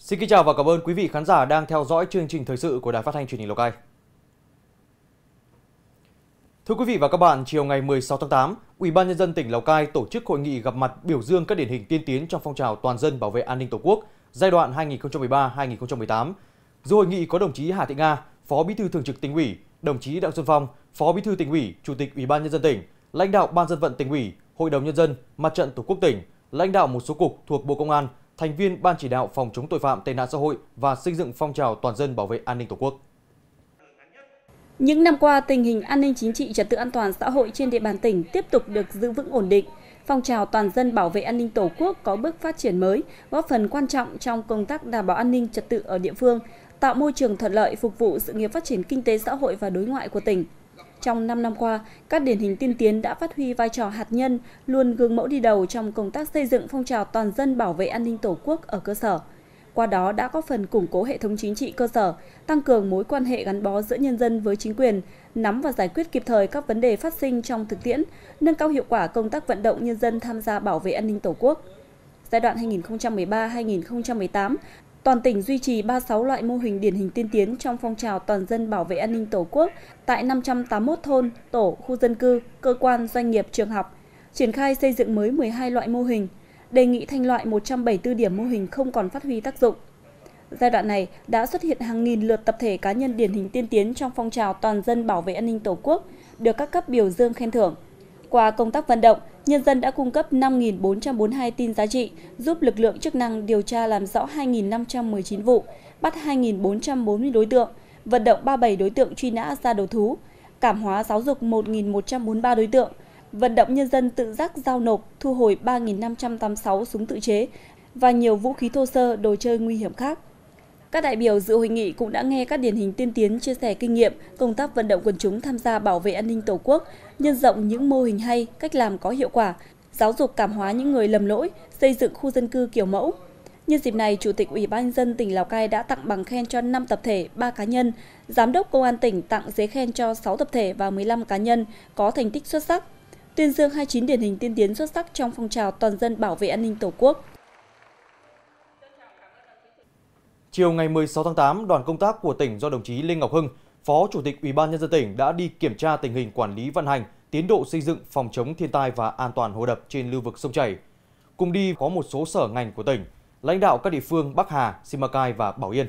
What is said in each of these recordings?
Xin kính chào và cảm ơn quý vị khán giả đang theo dõi chương trình thời sự của Đài Phát thanh Truyền hình Lào Cai. Thưa quý vị và các bạn, chiều ngày 16 tháng 8, Ủy ban Nhân dân tỉnh Lào Cai tổ chức hội nghị gặp mặt biểu dương các điển hình tiên tiến trong phong trào toàn dân bảo vệ an ninh Tổ quốc giai đoạn 2013-2018. Dự hội nghị có đồng chí Hà Thị Nga, Phó Bí thư Thường trực Tỉnh ủy, đồng chí Đặng Xuân Phong, Phó Bí thư Tỉnh ủy, Chủ tịch Ủy ban Nhân dân tỉnh, lãnh đạo Ban Dân vận Tỉnh ủy, Hội đồng Nhân dân, Mặt trận Tổ quốc tỉnh, lãnh đạo một số cục thuộc Bộ Công an, thành viên Ban chỉ đạo phòng chống tội phạm tệ nạn xã hội và xây dựng phong trào toàn dân bảo vệ an ninh Tổ quốc. Những năm qua, tình hình an ninh chính trị, trật tự an toàn xã hội trên địa bàn tỉnh tiếp tục được giữ vững ổn định. Phong trào toàn dân bảo vệ an ninh Tổ quốc có bước phát triển mới, góp phần quan trọng trong công tác đảm bảo an ninh trật tự ở địa phương, tạo môi trường thuận lợi phục vụ sự nghiệp phát triển kinh tế xã hội và đối ngoại của tỉnh. Trong 5 năm qua, các điển hình tiên tiến đã phát huy vai trò hạt nhân, luôn gương mẫu đi đầu trong công tác xây dựng phong trào toàn dân bảo vệ an ninh Tổ quốc ở cơ sở. Qua đó đã góp phần củng cố hệ thống chính trị cơ sở, tăng cường mối quan hệ gắn bó giữa nhân dân với chính quyền, nắm và giải quyết kịp thời các vấn đề phát sinh trong thực tiễn, nâng cao hiệu quả công tác vận động nhân dân tham gia bảo vệ an ninh Tổ quốc. Giai đoạn 2013-2018, toàn tỉnh duy trì 36 loại mô hình điển hình tiên tiến trong phong trào toàn dân bảo vệ an ninh Tổ quốc tại 581 thôn, tổ, khu dân cư, cơ quan, doanh nghiệp, trường học, triển khai xây dựng mới 12 loại mô hình, đề nghị thanh loại 174 điểm mô hình không còn phát huy tác dụng. Giai đoạn này đã xuất hiện hàng nghìn lượt tập thể cá nhân điển hình tiên tiến trong phong trào toàn dân bảo vệ an ninh Tổ quốc, được các cấp biểu dương khen thưởng. Qua công tác vận động, nhân dân đã cung cấp 5.442 tin giá trị, giúp lực lượng chức năng điều tra làm rõ 2.519 vụ, bắt 2.440 đối tượng, vận động 37 đối tượng truy nã ra đầu thú, cảm hóa giáo dục 1.143 đối tượng, vận động nhân dân tự giác giao nộp, thu hồi 3.586 súng tự chế và nhiều vũ khí thô sơ, đồ chơi nguy hiểm khác. Các đại biểu dự hội nghị cũng đã nghe các điển hình tiên tiến chia sẻ kinh nghiệm, công tác vận động quần chúng tham gia bảo vệ an ninh Tổ quốc, nhân rộng những mô hình hay, cách làm có hiệu quả, giáo dục cảm hóa những người lầm lỗi, xây dựng khu dân cư kiểu mẫu. Nhân dịp này, Chủ tịch Ủy ban Nhân dân tỉnh Lào Cai đã tặng bằng khen cho 5 tập thể, 3 cá nhân, Giám đốc Công an tỉnh tặng giấy khen cho 6 tập thể và 15 cá nhân có thành tích xuất sắc, tuyên dương 29 điển hình tiên tiến xuất sắc trong phong trào toàn dân bảo vệ an ninh Tổ quốc. Chiều ngày 16 tháng 8, đoàn công tác của tỉnh do đồng chí Lê Ngọc Hưng, Phó Chủ tịch Ủy ban Nhân dân tỉnh đã đi kiểm tra tình hình quản lý vận hành, tiến độ xây dựng phòng chống thiên tai và an toàn hồ đập trên lưu vực sông chảy. Cùng đi có một số sở ngành của tỉnh, lãnh đạo các địa phương Bắc Hà, Simacai và Bảo Yên.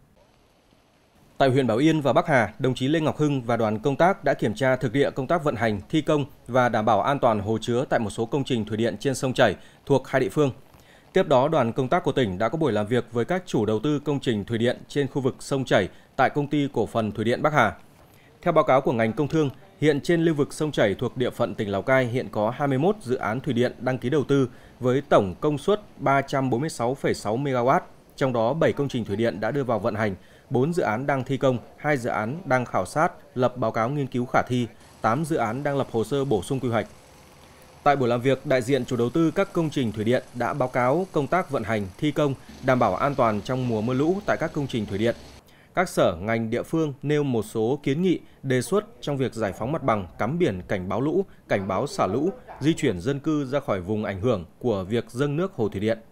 Tại huyện Bảo Yên và Bắc Hà, đồng chí Lê Ngọc Hưng và đoàn công tác đã kiểm tra thực địa công tác vận hành, thi công và đảm bảo an toàn hồ chứa tại một số công trình thủy điện trên sông chảy thuộc hai địa phương. Tiếp đó, đoàn công tác của tỉnh đã có buổi làm việc với các chủ đầu tư công trình thủy điện trên khu vực sông chảy tại Công ty Cổ phần Thủy điện Bắc Hà. Theo báo cáo của ngành công thương, hiện trên lưu vực sông chảy thuộc địa phận tỉnh Lào Cai hiện có 21 dự án thủy điện đăng ký đầu tư với tổng công suất 346,6 MW, trong đó 7 công trình thủy điện đã đưa vào vận hành, 4 dự án đang thi công, 2 dự án đang khảo sát, lập báo cáo nghiên cứu khả thi, 8 dự án đang lập hồ sơ bổ sung quy hoạch. Tại buổi làm việc, đại diện chủ đầu tư các công trình thủy điện đã báo cáo công tác vận hành, thi công, đảm bảo an toàn trong mùa mưa lũ tại các công trình thủy điện. Các sở, ngành địa phương nêu một số kiến nghị, đề xuất trong việc giải phóng mặt bằng, cắm biển cảnh báo lũ, cảnh báo xả lũ, di chuyển dân cư ra khỏi vùng ảnh hưởng của việc dâng nước hồ thủy điện.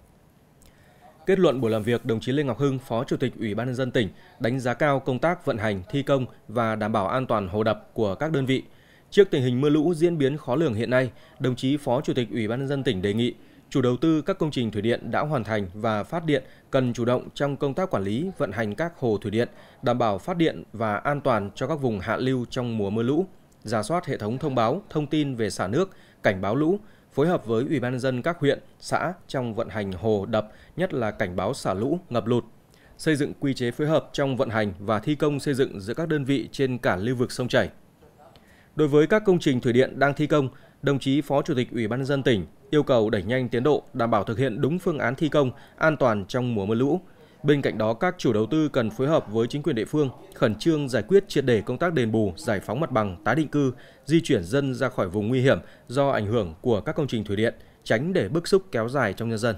Kết luận buổi làm việc, đồng chí Lê Ngọc Hưng, Phó Chủ tịch Ủy ban Nhân dân tỉnh đánh giá cao công tác vận hành, thi công và đảm bảo an toàn hồ đập của các đơn vị. Trước tình hình mưa lũ diễn biến khó lường hiện nay, đồng chí Phó Chủ tịch Ủy ban Nhân dân tỉnh đề nghị chủ đầu tư các công trình thủy điện đã hoàn thành và phát điện cần chủ động trong công tác quản lý, vận hành các hồ thủy điện, đảm bảo phát điện và an toàn cho các vùng hạ lưu trong mùa mưa lũ, rà soát hệ thống thông báo, thông tin về xả nước, cảnh báo lũ, phối hợp với Ủy ban Nhân dân các huyện, xã trong vận hành hồ đập, nhất là cảnh báo xả lũ, ngập lụt, xây dựng quy chế phối hợp trong vận hành và thi công xây dựng giữa các đơn vị trên cả lưu vực sông chảy. Đối với các công trình thủy điện đang thi công, đồng chí Phó Chủ tịch Ủy ban Nhân dân tỉnh yêu cầu đẩy nhanh tiến độ, đảm bảo thực hiện đúng phương án thi công, an toàn trong mùa mưa lũ. Bên cạnh đó, các chủ đầu tư cần phối hợp với chính quyền địa phương, khẩn trương giải quyết triệt để công tác đền bù, giải phóng mặt bằng, tái định cư, di chuyển dân ra khỏi vùng nguy hiểm do ảnh hưởng của các công trình thủy điện, tránh để bức xúc kéo dài trong nhân dân.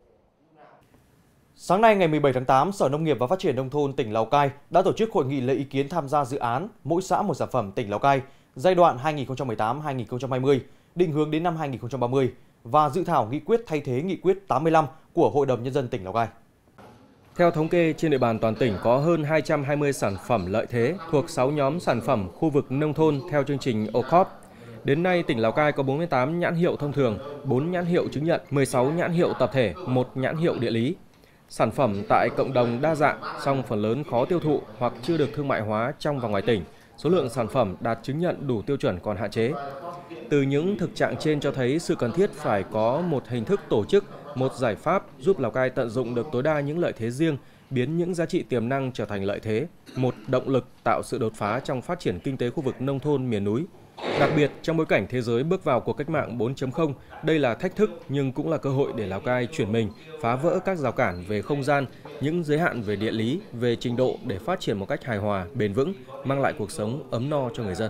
Sáng nay ngày 17 tháng 8, Sở Nông nghiệp và Phát triển Nông thôn tỉnh Lào Cai đã tổ chức hội nghị lấy ý kiến tham gia dự án Mỗi xã một sản phẩm tỉnh Lào Cai giai đoạn 2018-2020, định hướng đến năm 2030 và dự thảo nghị quyết thay thế nghị quyết 85 của Hội đồng Nhân dân tỉnh Lào Cai. Theo thống kê, trên địa bàn toàn tỉnh có hơn 220 sản phẩm lợi thế thuộc 6 nhóm sản phẩm khu vực nông thôn theo chương trình OCOP. Đến nay, tỉnh Lào Cai có 48 nhãn hiệu thông thường, 4 nhãn hiệu chứng nhận, 16 nhãn hiệu tập thể, 1 nhãn hiệu địa lý. Sản phẩm tại cộng đồng đa dạng, song phần lớn khó tiêu thụ hoặc chưa được thương mại hóa trong và ngoài tỉnh. Số lượng sản phẩm đạt chứng nhận đủ tiêu chuẩn còn hạn chế. Từ những thực trạng trên cho thấy sự cần thiết phải có một hình thức tổ chức, một giải pháp giúp Lào Cai tận dụng được tối đa những lợi thế riêng, biến những giá trị tiềm năng trở thành lợi thế, một động lực tạo sự đột phá trong phát triển kinh tế khu vực nông thôn miền núi. Đặc biệt, trong bối cảnh thế giới bước vào cuộc cách mạng 4.0, đây là thách thức nhưng cũng là cơ hội để Lào Cai chuyển mình, phá vỡ các rào cản về không gian, những giới hạn về địa lý, về trình độ để phát triển một cách hài hòa, bền vững, mang lại cuộc sống ấm no cho người dân.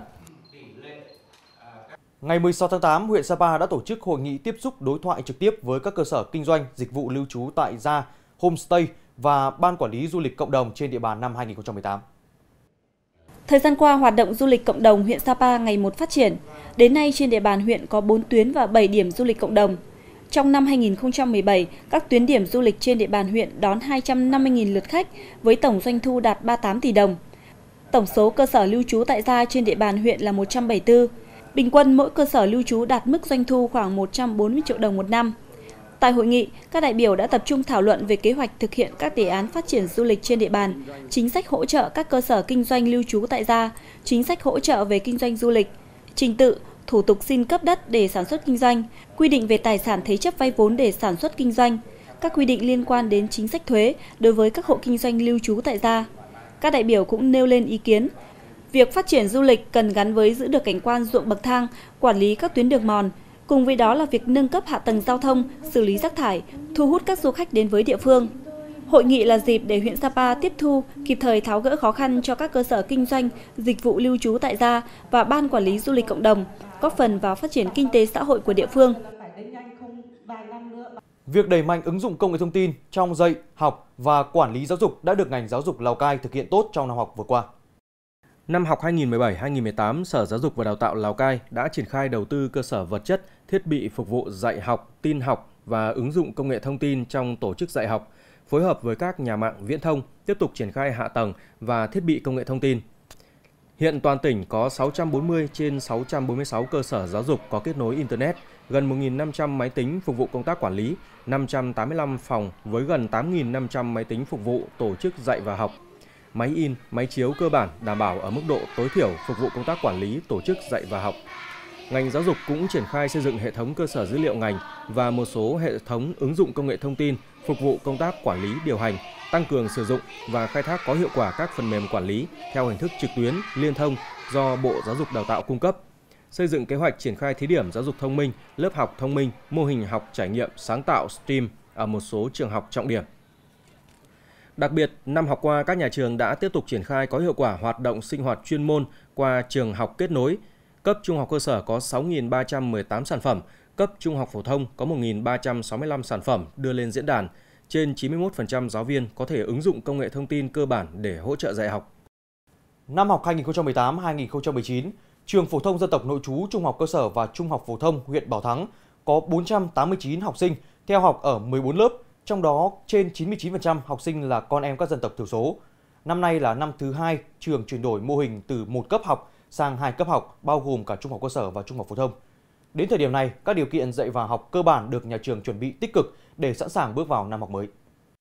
Ngày 16 tháng 8, huyện Sapa đã tổ chức hội nghị tiếp xúc đối thoại trực tiếp với các cơ sở kinh doanh dịch vụ lưu trú tại gia, homestay và ban quản lý du lịch cộng đồng trên địa bàn năm 2018. Thời gian qua, hoạt động du lịch cộng đồng huyện Sapa ngày một phát triển. Đến nay, trên địa bàn huyện có 4 tuyến và 7 điểm du lịch cộng đồng. Trong năm 2017, các tuyến điểm du lịch trên địa bàn huyện đón 250.000 lượt khách với tổng doanh thu đạt 38 tỷ đồng. Tổng số cơ sở lưu trú tại gia trên địa bàn huyện là 174. Bình quân mỗi cơ sở lưu trú đạt mức doanh thu khoảng 140 triệu đồng một năm. Tại hội nghị, các đại biểu đã tập trung thảo luận về kế hoạch thực hiện các đề án phát triển du lịch trên địa bàn, chính sách hỗ trợ các cơ sở kinh doanh lưu trú tại gia, chính sách hỗ trợ về kinh doanh du lịch, trình tự, thủ tục xin cấp đất để sản xuất kinh doanh, quy định về tài sản thế chấp vay vốn để sản xuất kinh doanh, các quy định liên quan đến chính sách thuế đối với các hộ kinh doanh lưu trú tại gia. Các đại biểu cũng nêu lên ý kiến, việc phát triển du lịch cần gắn với giữ được cảnh quan ruộng bậc thang, quản lý các tuyến đường mòn. Cùng với đó là việc nâng cấp hạ tầng giao thông, xử lý rác thải, thu hút các du khách đến với địa phương. Hội nghị là dịp để huyện Sapa tiếp thu, kịp thời tháo gỡ khó khăn cho các cơ sở kinh doanh, dịch vụ lưu trú tại gia và ban quản lý du lịch cộng đồng, góp phần vào phát triển kinh tế xã hội của địa phương. Việc đẩy mạnh ứng dụng công nghệ thông tin trong dạy, học và quản lý giáo dục đã được ngành giáo dục Lào Cai thực hiện tốt trong năm học vừa qua. Năm học 2017-2018, Sở Giáo dục và Đào tạo Lào Cai đã triển khai đầu tư cơ sở vật chất, thiết bị phục vụ dạy học, tin học và ứng dụng công nghệ thông tin trong tổ chức dạy học, phối hợp với các nhà mạng viễn thông, tiếp tục triển khai hạ tầng và thiết bị công nghệ thông tin. Hiện toàn tỉnh có 640 trên 646 cơ sở giáo dục có kết nối Internet, gần 1.500 máy tính phục vụ công tác quản lý, 585 phòng với gần 8.500 máy tính phục vụ tổ chức dạy và học. Máy in, máy chiếu cơ bản đảm bảo ở mức độ tối thiểu phục vụ công tác quản lý, tổ chức dạy và học. Ngành giáo dục cũng triển khai xây dựng hệ thống cơ sở dữ liệu ngành và một số hệ thống ứng dụng công nghệ thông tin phục vụ công tác quản lý điều hành, tăng cường sử dụng và khai thác có hiệu quả các phần mềm quản lý theo hình thức trực tuyến, liên thông do Bộ Giáo dục Đào tạo cung cấp. Xây dựng kế hoạch triển khai thí điểm giáo dục thông minh, lớp học thông minh, mô hình học trải nghiệm sáng tạo STEAM ở một số trường học trọng điểm. Đặc biệt, năm học qua, các nhà trường đã tiếp tục triển khai có hiệu quả hoạt động sinh hoạt chuyên môn qua trường học kết nối. Cấp trung học cơ sở có 6.318 sản phẩm, cấp trung học phổ thông có 1.365 sản phẩm đưa lên diễn đàn. Trên 91% giáo viên có thể ứng dụng công nghệ thông tin cơ bản để hỗ trợ dạy học. Năm học 2018-2019, Trường Phổ thông Dân tộc Nội trú Trung học cơ sở và Trung học phổ thông huyện Bảo Thắng có 489 học sinh theo học ở 14 lớp, trong đó trên 99% học sinh là con em các dân tộc thiểu số. Năm nay là năm thứ 2 trường chuyển đổi mô hình từ 1 cấp học sang 2 cấp học, bao gồm cả trung học cơ sở và trung học phổ thông. Đến thời điểm này, các điều kiện dạy và học cơ bản được nhà trường chuẩn bị tích cực để sẵn sàng bước vào năm học mới.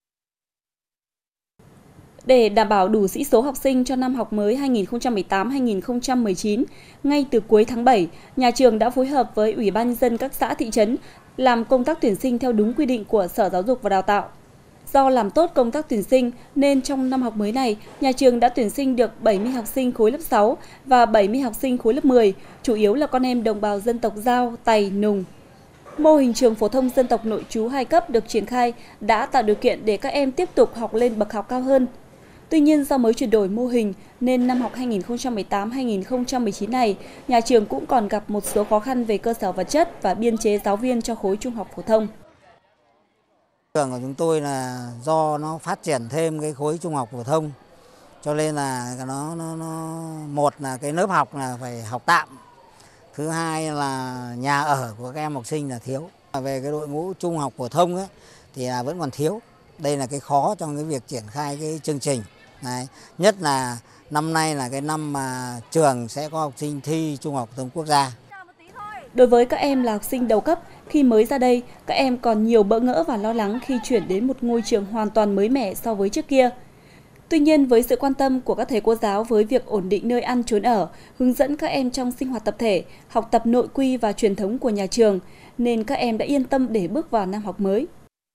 Để đảm bảo đủ sĩ số học sinh cho năm học mới 2018-2019, ngay từ cuối tháng 7, nhà trường đã phối hợp với Ủy ban nhân dân các xã thị trấn làm công tác tuyển sinh theo đúng quy định của Sở Giáo dục và Đào tạo. Do làm tốt công tác tuyển sinh nên trong năm học mới này, nhà trường đã tuyển sinh được 70 học sinh khối lớp 6 và 70 học sinh khối lớp 10, chủ yếu là con em đồng bào dân tộc Dao, Tày, Nùng. Mô hình trường phổ thông dân tộc nội trú 2 cấp được triển khai đã tạo điều kiện để các em tiếp tục học lên bậc học cao hơn. Tuy nhiên, do mới chuyển đổi mô hình nên năm học 2018-2019 này, nhà trường cũng còn gặp một số khó khăn về cơ sở vật chất và biên chế giáo viên cho khối trung học phổ thông. Trường của chúng tôi là do nó phát triển thêm cái khối trung học phổ thông, cho nên là nó một là cái lớp học là phải học tạm, thứ hai là nhà ở của các em học sinh là thiếu. Về cái đội ngũ trung học phổ thông ấy, thì là vẫn còn thiếu. Đây là cái khó trong cái việc triển khai cái chương trình. Đấy. Nhất là năm nay là cái năm mà trường sẽ có học sinh thi Trung học phổ thông quốc gia. Đối với các em là học sinh đầu cấp, khi mới ra đây, các em còn nhiều bỡ ngỡ và lo lắng khi chuyển đến một ngôi trường hoàn toàn mới mẻ so với trước kia. Tuy nhiên, với sự quan tâm của các thầy cô giáo với việc ổn định nơi ăn trốn ở, hướng dẫn các em trong sinh hoạt tập thể, học tập nội quy và truyền thống của nhà trường, nên các em đã yên tâm để bước vào năm học mới.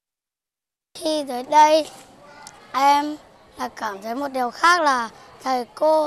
Khi tới đây, em là cảm thấy một điều khác là thầy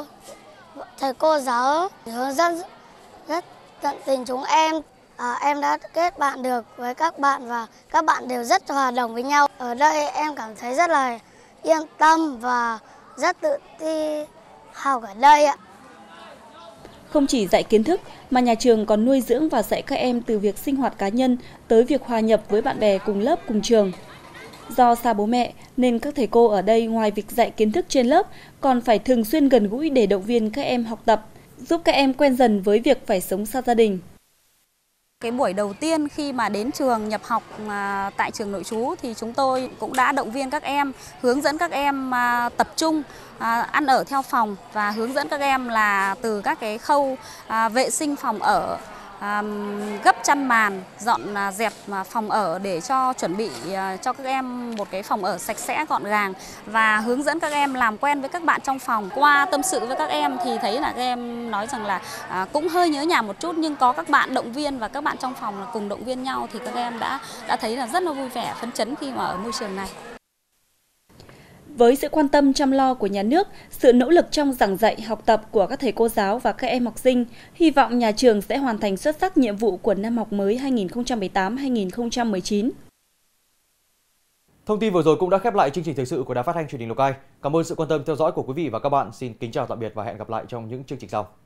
cô giáo hướng dẫn rất tận tình chúng em. Em đã kết bạn được với các bạn và các bạn đều rất hòa đồng với nhau. Ở đây em cảm thấy rất là yên tâm và rất tự tin học ở đây ạ. Không chỉ dạy kiến thức mà nhà trường còn nuôi dưỡng và dạy các em từ việc sinh hoạt cá nhân tới việc hòa nhập với bạn bè cùng lớp cùng trường. Do xa bố mẹ nên các thầy cô ở đây ngoài việc dạy kiến thức trên lớp còn phải thường xuyên gần gũi để động viên các em học tập, giúp các em quen dần với việc phải sống xa gia đình. Cái buổi đầu tiên khi mà đến trường nhập học tại trường nội trú thì chúng tôi cũng đã động viên các em, hướng dẫn các em tập trung, ăn ở theo phòng và hướng dẫn các em là từ các cái khâu vệ sinh phòng ở, gấp chăn màn, dọn dẹp phòng ở để chuẩn bị cho các em một cái phòng ở sạch sẽ gọn gàng và hướng dẫn các em làm quen với các bạn trong phòng. Qua tâm sự với các em thì thấy là các em nói rằng là cũng hơi nhớ nhà một chút nhưng có các bạn động viên và các bạn trong phòng là cùng động viên nhau thì các em đã thấy là rất là vui vẻ, phấn chấn khi mà ở môi trường này. Với sự quan tâm chăm lo của nhà nước, sự nỗ lực trong giảng dạy, học tập của các thầy cô giáo và các em học sinh, hy vọng nhà trường sẽ hoàn thành xuất sắc nhiệm vụ của năm học mới 2018-2019. Thông tin vừa rồi cũng đã khép lại chương trình thời sự của Đài Phát thanh Truyền hình Lào Cai. Cảm ơn sự quan tâm theo dõi của quý vị và các bạn. Xin kính chào tạm biệt và hẹn gặp lại trong những chương trình sau.